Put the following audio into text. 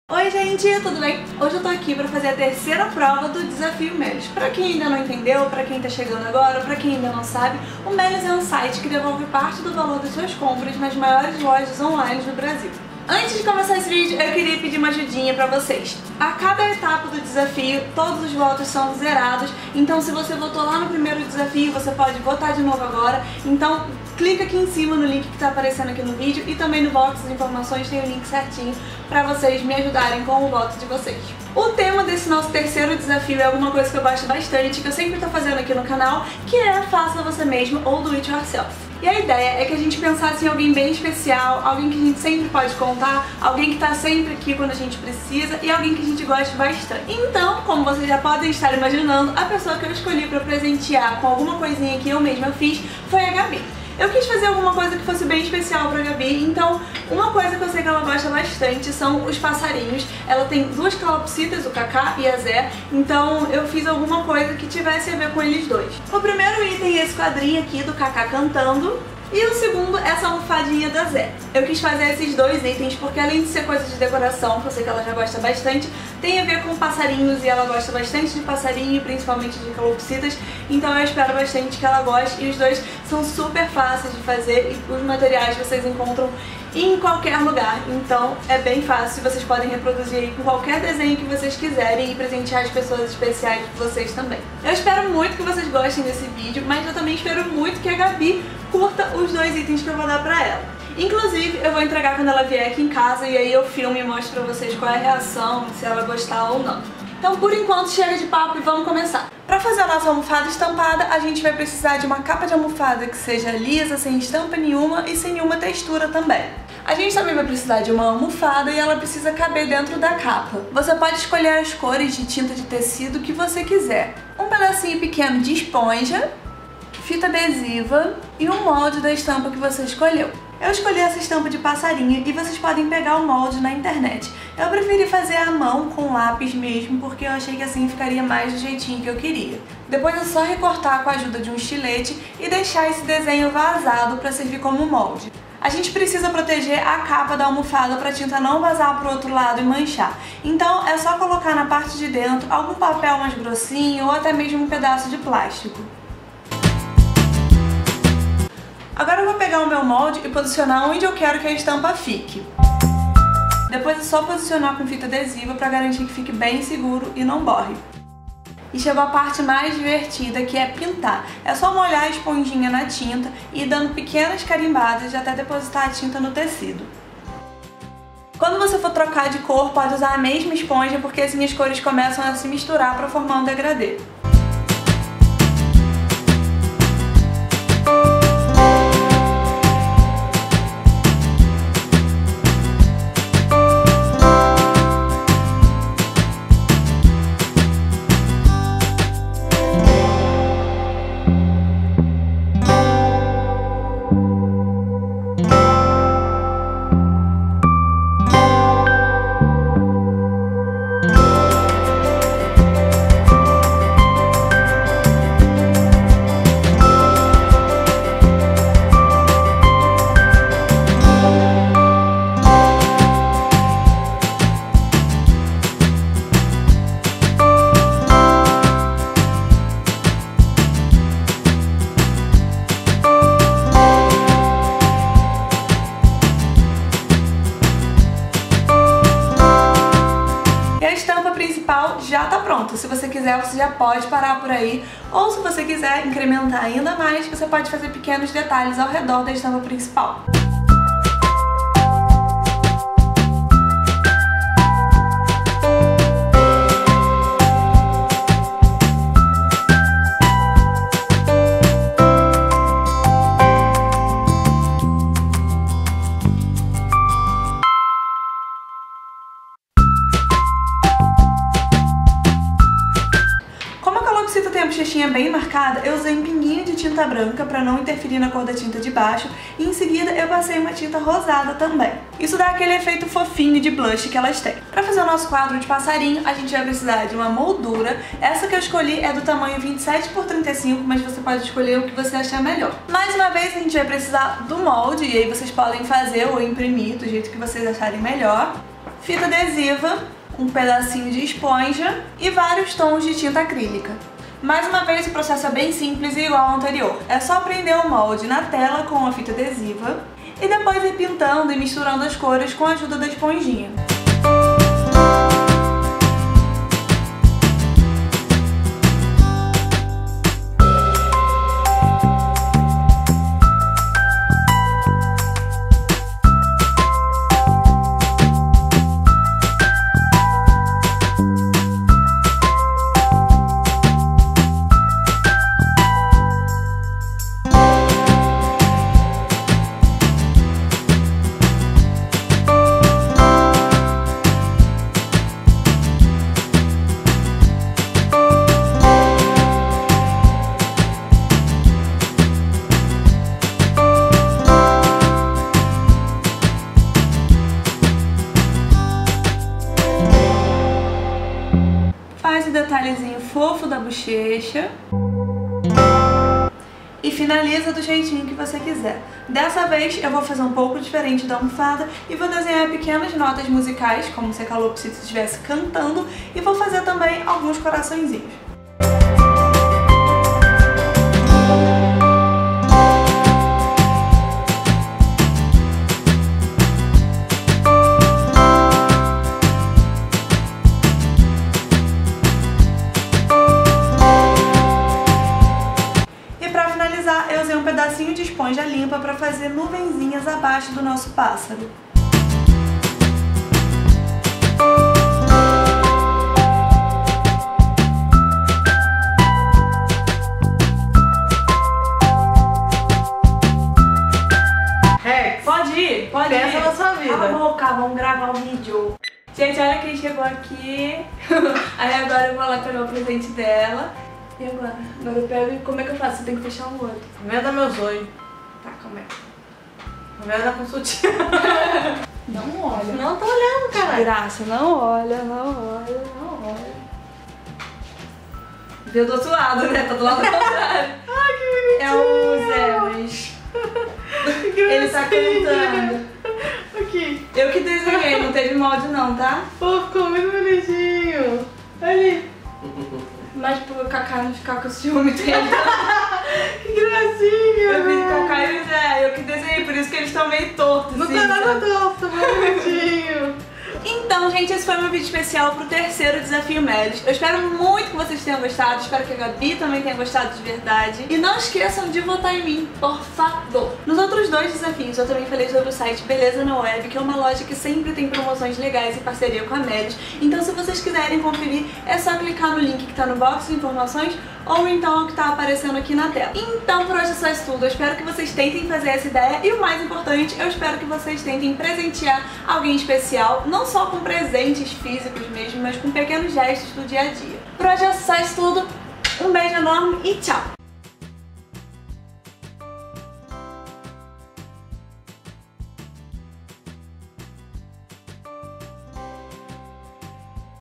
Oi gente, tudo bem? Hoje eu tô aqui pra fazer a terceira prova do Desafio Melios. Pra quem ainda não entendeu, pra quem tá chegando agora, pra quem ainda não sabe, o Melios é um site que devolve parte do valor das suas compras nas maiores lojas online do Brasil. Antes de começar esse vídeo, eu queria pedir uma ajudinha pra vocês. A cada etapa do desafio, todos os votos são zerados, então se você votou lá no primeiro desafio, você pode votar de novo agora. Então clica aqui em cima no link que tá aparecendo aqui no vídeo e também no box de informações tem o link certinho pra vocês me ajudarem com o voto de vocês. O tema desse nosso terceiro desafio é alguma coisa que eu gosto bastante, que eu sempre tô fazendo aqui no canal, que é Faça Você Mesmo ou Do It Yourself. E a ideia é que a gente pensasse em alguém bem especial, alguém que a gente sempre pode contar, alguém que tá sempre aqui quando a gente precisa e alguém que a gente gosta bastante. Então, como vocês já podem estar imaginando, a pessoa que eu escolhi pra presentear com alguma coisinha que eu mesma fiz foi a Gabi. Eu quis fazer alguma coisa que fosse bem especial pra Gabi, então uma coisa que eu sei que ela gosta bastante são os passarinhos. Ela tem duas calopsitas, o Kaká e a Zé, então eu fiz alguma coisa que tivesse a ver com eles dois. O primeiro item é esse quadrinho aqui do Kaká cantando. E o segundo, essa almofadinha da Zé. Eu quis fazer esses dois itens porque além de ser coisa de decoração, que eu sei que ela já gosta bastante, tem a ver com passarinhos e ela gosta bastante de passarinho, principalmente de calopsitas, então eu espero bastante que ela goste e os dois são super fáceis de fazer e os materiais vocês encontram em qualquer lugar, então é bem fácil, vocês podem reproduzir aí com qualquer desenho que vocês quiserem e presentear as pessoas especiais de vocês também. Eu espero muito que vocês gostem desse vídeo, mas eu também espero muito que a Gabi curta os dois itens que eu vou dar pra ela. Inclusive, eu vou entregar quando ela vier aqui em casa e aí eu filmo e mostro pra vocês qual é a reação, se ela gostar ou não. Então, por enquanto, chega de papo e vamos começar. Pra fazer a nossa almofada estampada, a gente vai precisar de uma capa de almofada que seja lisa, sem estampa nenhuma e sem nenhuma textura também. A gente também vai precisar de uma almofada e ela precisa caber dentro da capa. Você pode escolher as cores de tinta de tecido que você quiser. Um pedacinho pequeno de esponja, fita adesiva e um molde da estampa que você escolheu. Eu escolhi essa estampa de passarinho e vocês podem pegar o molde na internet. Eu preferi fazer à mão com lápis mesmo porque eu achei que assim ficaria mais do jeitinho que eu queria. Depois é só recortar com a ajuda de um estilete e deixar esse desenho vazado para servir como molde. A gente precisa proteger a capa da almofada para a tinta não vazar para o outro lado e manchar. Então é só colocar na parte de dentro algum papel mais grossinho ou até mesmo um pedaço de plástico. Agora eu vou pegar o meu molde e posicionar onde eu quero que a estampa fique. Depois é só posicionar com fita adesiva para garantir que fique bem seguro e não borre. E chegou a parte mais divertida, que é pintar. É só molhar a esponjinha na tinta e ir dando pequenas carimbadas até depositar a tinta no tecido. Quando você for trocar de cor, pode usar a mesma esponja porque assim as cores começam a se misturar para formar um degradê. Já tá pronto. Se você quiser, você já pode parar por aí, ou se você quiser incrementar ainda mais, você pode fazer pequenos detalhes ao redor da estampa principal. Tem a bochechinha bem marcada, eu usei um pinguinho de tinta branca para não interferir na cor da tinta de baixo e em seguida eu passei uma tinta rosada também. Isso dá aquele efeito fofinho de blush que elas têm. Para fazer o nosso quadro de passarinho, a gente vai precisar de uma moldura. Essa que eu escolhi é do tamanho 27 por 35, mas você pode escolher o que você achar melhor. Mais uma vez a gente vai precisar do molde, e aí vocês podem fazer ou imprimir do jeito que vocês acharem melhor. fita adesiva, um pedacinho de esponja e vários tons de tinta acrílica. Mais uma vez, o processo é bem simples e igual ao anterior. É só prender o molde na tela com a fita adesiva e depois ir pintando e misturando as cores com a ajuda da esponjinha. Faz o detalhezinho fofo da bochecha e finaliza do jeitinho que você quiser. Dessa vez eu vou fazer um pouco diferente da almofada e vou desenhar pequenas notas musicais, como se a calopsita estivesse cantando, e vou fazer também alguns coraçõezinhos. Eu usei um pedacinho de esponja limpa para fazer nuvenzinhas abaixo do nosso pássaro. Rex, pode ir? Pode ir. Pensa na sua vida. Cala a boca, vamos gravar um vídeo. Gente, olha quem chegou aqui. Aí agora eu vou lá pegar o presente dela. E agora? Agora eu pego e como é que eu faço? Você tem que fechar um outro. Venda meus olhos. Tá, calma aí. Venda com sutiã. Não olha. Não tô olhando, caralho. Graça, não olha, não olha, não olha. Vê do outro lado, né? Tá do lado contrário. Ai, que bonitinho. É o Zeus. Ele tá cantando. Aqui. Eu que desenhei, não teve molde não, tá? Pô, ficou muito bonitinho. Ali. Mas pro Kaká não ficar com ciúme dele. Que gracinha. Eu vi Kaká e o Zé, eu que desenhei, por isso que eles estão meio tortos. Não assim, tá nada sabe? torto, muito bonitinho. Então, gente, esse foi meu vídeo especial pro terceiro Desafio Melis. Eu espero muito que vocês tenham gostado, espero que a Gabi também tenha gostado de verdade. E não esqueçam de votar em mim, por favor. Nos outros dois desafios, eu também falei sobre o site Beleza na Web, que é uma loja que sempre tem promoções legais em parceria com a Melis. Então, se vocês quiserem conferir, é só clicar no link que tá no box de informações ou então o que tá aparecendo aqui na tela. Então, por hoje é só isso tudo. Eu espero que vocês tentem fazer essa ideia e o mais importante, eu espero que vocês tentem presentear alguém especial, não só com presentes físicos mesmo, mas com pequenos gestos do dia a dia. Por hoje é só isso tudo. Um beijo enorme e tchau!